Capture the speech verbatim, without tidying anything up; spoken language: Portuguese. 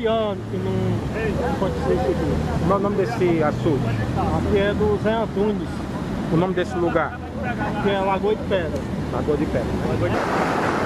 anos que não aconteceu isso aqui. Qual é o nome desse açude? Aqui é do Zé Antunes, O nome desse lugar? que é Lagoa de Pedra. Lagoa de Pedra. Lagoa de...